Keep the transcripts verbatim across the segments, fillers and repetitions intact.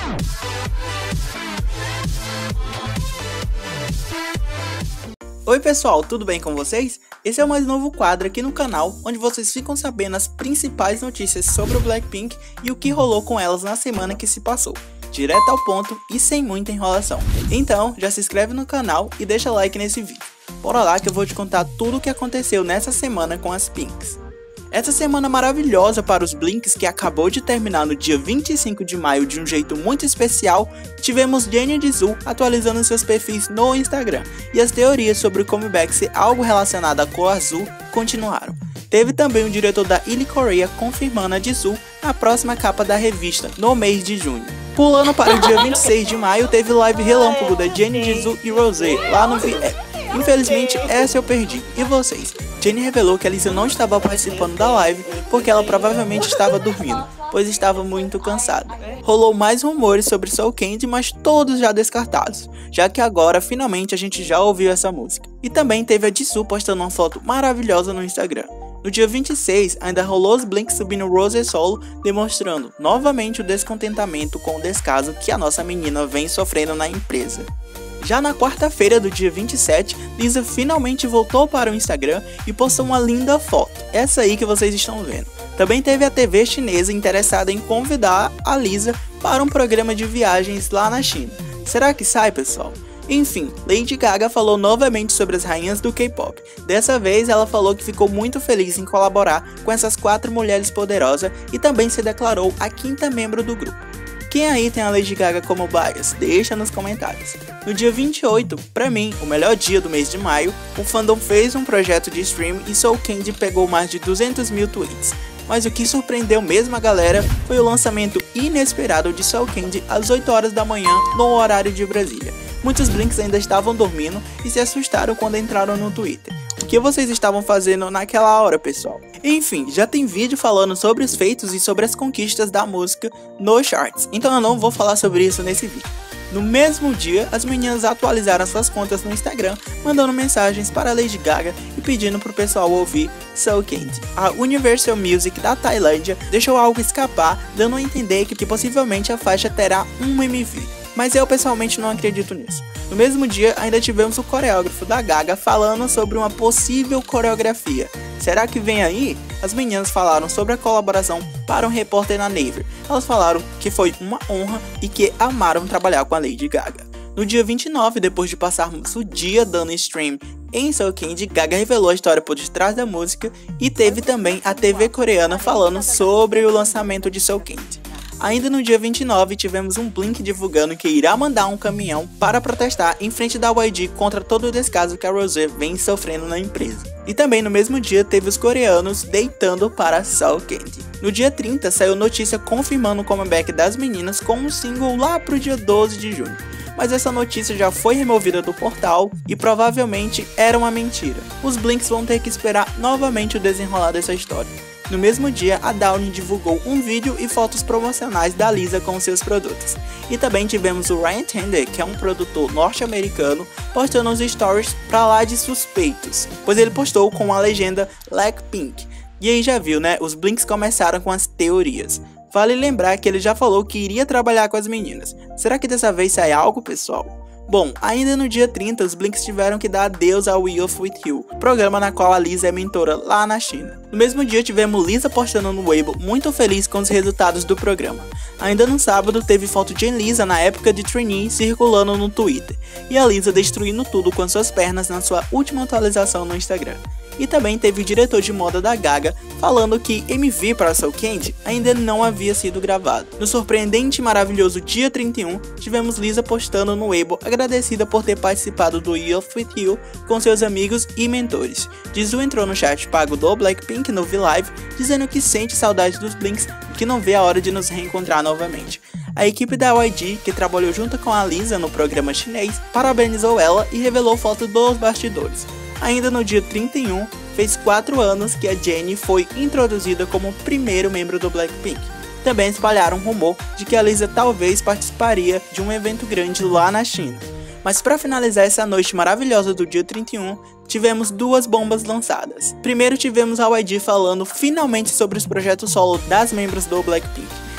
Oi pessoal, tudo bem com vocês? Esse é o mais novo quadro aqui no canal, onde vocês ficam sabendo as principais notícias sobre o Blackpink e o que rolou com elas na semana que se passou, direto ao ponto e sem muita enrolação. Então, já se inscreve no canal e deixa like nesse vídeo. Bora lá que eu vou te contar tudo o que aconteceu nessa semana com as Pinks. Essa semana maravilhosa para os Blinks, que acabou de terminar no dia vinte e cinco de maio de um jeito muito especial, tivemos Jennie e Jisoo atualizando seus perfis no Instagram, e as teorias sobre o comeback ser algo relacionado à cor azul continuaram. Teve também o diretor da I L I Korea confirmando a Jisoo na próxima capa da revista, no mês de junho. Pulando para o dia vinte e seis de maio, teve live relâmpago da Jennie, Jisoo e Rosé lá no V F. Infelizmente, essa eu perdi. E vocês? Jennie revelou que a Lisa não estava participando da live porque ela provavelmente estava dormindo, pois estava muito cansada. Rolou mais rumores sobre Soul Candy, mas todos já descartados, já que agora finalmente a gente já ouviu essa música. E também teve a Jisoo postando uma foto maravilhosa no Instagram. No dia vinte e seis, ainda rolou os Blinks subindo Rosé solo, demonstrando novamente o descontentamento com o descaso que a nossa menina vem sofrendo na empresa. Já na quarta-feira do dia vinte e sete, Lisa finalmente voltou para o Instagram e postou uma linda foto, essa aí que vocês estão vendo. Também teve a T V chinesa interessada em convidar a Lisa para um programa de viagens lá na China. Será que sai, pessoal? Enfim, Lady Gaga falou novamente sobre as rainhas do K-pop. Dessa vez ela falou que ficou muito feliz em colaborar com essas quatro mulheres poderosas e também se declarou a quinta membro do grupo. Quem aí tem a Lady Gaga como bias? Deixa nos comentários. No dia vinte e oito, pra mim, o melhor dia do mês de maio, o fandom fez um projeto de stream e Soul Candy pegou mais de duzentos mil tweets. Mas o que surpreendeu mesmo a galera foi o lançamento inesperado de Soul Candy às oito horas da manhã no horário de Brasília. Muitos Blinks ainda estavam dormindo e se assustaram quando entraram no Twitter. O que vocês estavam fazendo naquela hora, pessoal? Enfim, já tem vídeo falando sobre os feitos e sobre as conquistas da música nos charts, então eu não vou falar sobre isso nesse vídeo. No mesmo dia, as meninas atualizaram suas contas no Instagram, mandando mensagens para Lady Gaga e pedindo pro pessoal ouvir Soul Candy. A Universal Music da Tailândia deixou algo escapar, dando a entender que, que possivelmente a faixa terá um M V. Mas eu pessoalmente não acredito nisso. No mesmo dia, ainda tivemos o coreógrafo da Gaga falando sobre uma possível coreografia. Será que vem aí? As meninas falaram sobre a colaboração para um repórter na Naver. Elas falaram que foi uma honra e que amaram trabalhar com a Lady Gaga. No dia vinte e nove, depois de passarmos o dia dando stream em Soul Candy, Gaga revelou a história por detrás da música e teve também a T V coreana falando sobre o lançamento de Soul Candy. Ainda no dia vinte e nove, tivemos um Blink divulgando que irá mandar um caminhão para protestar em frente da Y G contra todo o descaso que a Rosé vem sofrendo na empresa. E também no mesmo dia teve os coreanos deitando para Soul Candy. No dia trinta, saiu notícia confirmando o comeback das meninas com um single lá pro dia doze de junho. Mas essa notícia já foi removida do portal e provavelmente era uma mentira. Os Blinks vão ter que esperar novamente o desenrolar dessa história. No mesmo dia, a Downy divulgou um vídeo e fotos promocionais da Lisa com seus produtos. E também tivemos o Ryan Tedder, que é um produtor norte-americano, postando os stories pra lá de suspeitos, pois ele postou com a legenda Blackpink. E aí já viu, né? Os Blinks começaram com as teorias. Vale lembrar que ele já falou que iria trabalhar com as meninas. Será que dessa vez sai algo, pessoal? Bom, ainda no dia trinta, os Blinks tiveram que dar adeus ao We Off With You, programa na qual a Lisa é mentora lá na China. No mesmo dia, tivemos Lisa postando no Weibo muito feliz com os resultados do programa. Ainda no sábado, teve foto de Lisa na época de trainee circulando no Twitter, e a Lisa destruindo tudo com suas pernas na sua última atualização no Instagram. E também teve o diretor de moda da Gaga falando que M V para Soul Candy ainda não havia sido gravado. No surpreendente e maravilhoso dia trinta e um, tivemos Lisa postando no Weibo agradecida por ter participado do We Off With You com seus amigos e mentores. Jisoo entrou no chat pago do Blackpink no V-Live dizendo que sente saudade dos Blinks e que não vê a hora de nos reencontrar novamente. A equipe da Y G, que trabalhou junto com a Lisa no programa chinês, parabenizou ela e revelou foto dos bastidores. Ainda no dia trinta e um, fez quatro anos que a Jennie foi introduzida como primeiro membro do Blackpink. Também espalharam um rumor de que a Lisa talvez participaria de um evento grande lá na China. Mas para finalizar essa noite maravilhosa do dia trinta e um, tivemos duas bombas lançadas. Primeiro tivemos a Y G falando finalmente sobre os projetos solo das membros do Blackpink.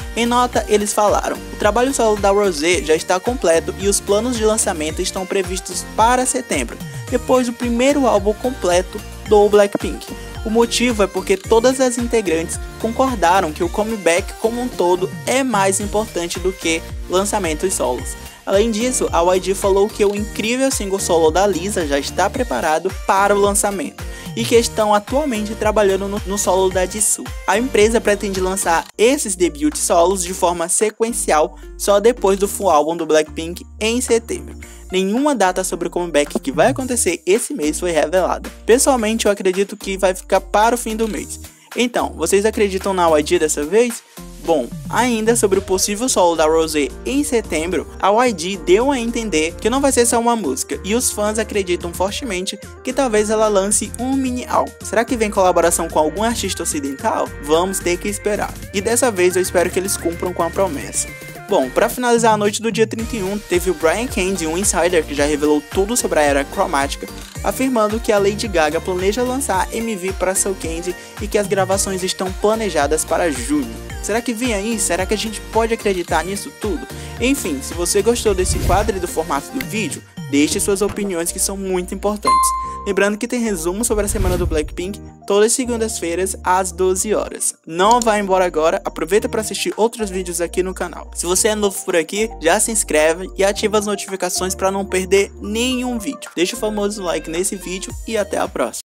Em nota, eles falaram: o trabalho solo da Rosé já está completo e os planos de lançamento estão previstos para setembro, depois do primeiro álbum completo do Blackpink. O motivo é porque todas as integrantes concordaram que o comeback como um todo é mais importante do que lançamentos solos. Além disso, a Y G falou que o incrível single solo da Lisa já está preparado para o lançamento e que estão atualmente trabalhando no, no solo da Jisoo. A empresa pretende lançar esses debut solos de forma sequencial só depois do full álbum do Blackpink em setembro. Nenhuma data sobre o comeback que vai acontecer esse mês foi revelada. Pessoalmente, eu acredito que vai ficar para o fim do mês. Então, vocês acreditam na Y G dessa vez? Bom, ainda sobre o possível solo da Rosé em setembro, a Y G deu a entender que não vai ser só uma música, e os fãs acreditam fortemente que talvez ela lance um mini álbum. Será que vem colaboração com algum artista ocidental? Vamos ter que esperar. E dessa vez eu espero que eles cumpram com a promessa. Bom, para finalizar a noite do dia trinta e um, teve o Brian Candy, um insider que já revelou tudo sobre a era cromática, afirmando que a Lady Gaga planeja lançar M V para Soul Candy e que as gravações estão planejadas para junho. Será que vem aí? Será que a gente pode acreditar nisso tudo? Enfim, se você gostou desse quadro e do formato do vídeo, deixe suas opiniões que são muito importantes. Lembrando que tem resumo sobre a semana do Blackpink todas as segundas-feiras às doze horas. Não vá embora agora, aproveita para assistir outros vídeos aqui no canal. Se você é novo por aqui, já se inscreve e ativa as notificações para não perder nenhum vídeo. Deixa o famoso like nesse vídeo e até a próxima.